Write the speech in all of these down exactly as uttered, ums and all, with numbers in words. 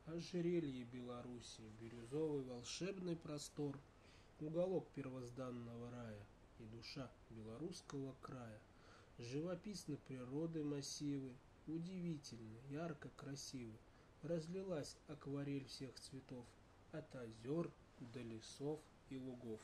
Ожерелье Беларуси, бирюзовый волшебный простор, уголок первозданного рая и душа белорусского края. Живописны природы массивы, удивительны, ярко красивы. Разлилась акварель всех цветов, от озер до лесов и лугов.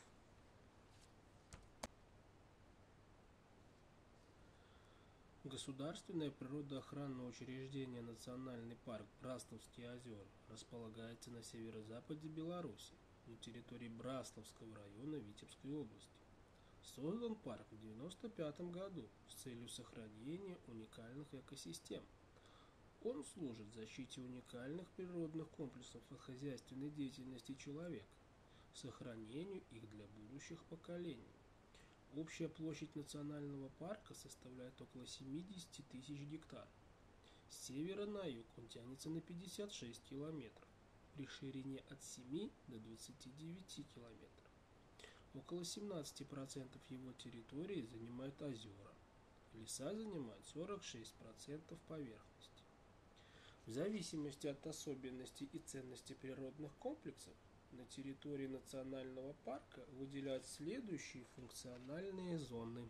Государственное природоохранное учреждение Национальный парк Браславские озера располагается на северо-западе Беларуси, на территории Браславского района Витебской области. Создан парк в девяносто пятом году с целью сохранения уникальных экосистем. Он служит защите уникальных природных комплексов от хозяйственной деятельности человека, сохранению их для будущих поколений. Общая площадь национального парка составляет около семьдесят тысяч гектар. С севера на юг он тянется на пятьдесят шесть километров, при ширине от семи до двадцати девяти километров. Около семнадцати процентов его территории занимают озера. Леса занимают сорок шесть процентов поверхности. В зависимости от особенностей и ценности природных комплексов, на территории национального парка выделяют следующие функциональные зоны.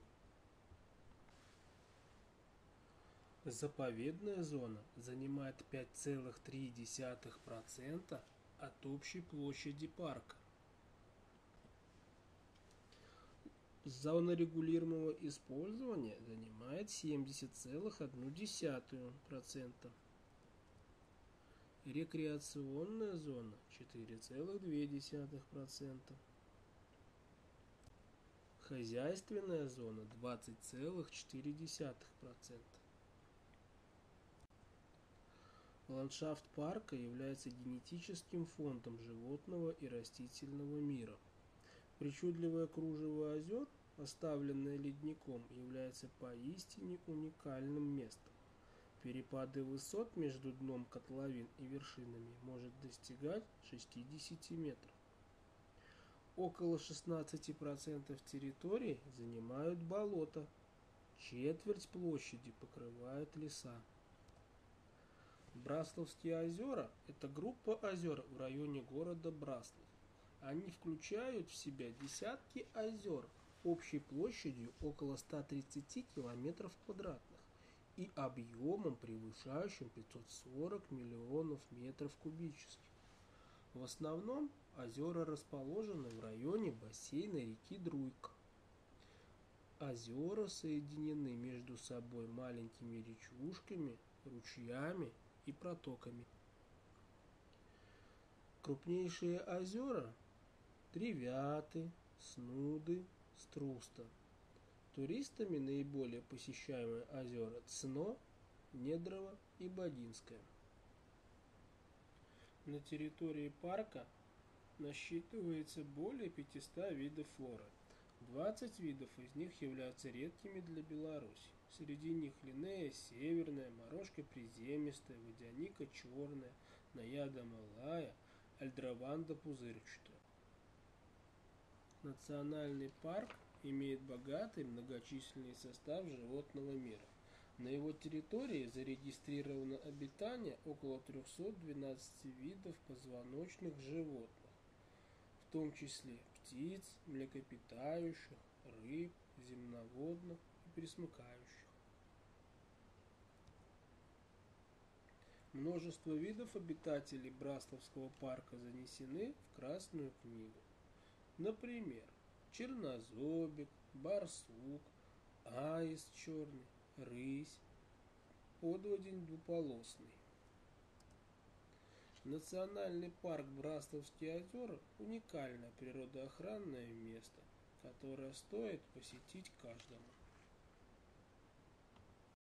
Заповедная зона занимает пять целых три десятых процента от общей площади парка. Зона регулируемого использования занимает семьдесят целых одну десятую процента. Рекреационная зона четыре целых две десятых процента. Хозяйственная зона двадцать целых четыре десятых процента. Ландшафт парка является генетическим фондом животного и растительного мира. Причудливое кружево озер, оставленное ледником, является поистине уникальным местом. Перепады высот между дном котловин и вершинами может достигать шестидесяти метров. Около шестнадцати процентов территории занимают болота, четверть площади покрывают леса. Браславские озера – это группа озер в районе города Браслав. Они включают в себя десятки озер общей площадью около ста тридцати километров квадратных и объемом, превышающим пятьсот сорок миллионов метров кубических. В основном озера расположены в районе бассейна реки Друйка. Озера соединены между собой маленькими речушками, ручьями и протоками. Крупнейшие озера – Тревяты, Снуды, Струста. Туристами наиболее посещаемые озера Цно, Недрово и Бодинское. На территории парка насчитывается более пятисот видов флоры. двадцать видов из них являются редкими для Беларуси. Среди них линея северная, морожка приземистая, водяника черная, наяда малая, альдрованда пузырчатая. Национальный парк имеет богатый многочисленный состав животного мира. На его территории зарегистрировано обитание около трёхсот двенадцати видов позвоночных животных, в том числе птиц, млекопитающих, рыб, земноводных и пресмыкающих. Множество видов обитателей Браславского парка занесены в Красную книгу. Например, чернозобик, барсук, аист черный, рысь, подводень двуполосный. Национальный парк Браславские озера – уникальное природоохранное место, которое стоит посетить каждому.